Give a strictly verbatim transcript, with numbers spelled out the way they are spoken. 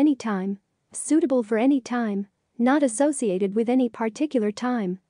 any time. Suitable for any time. Not associated with any particular time.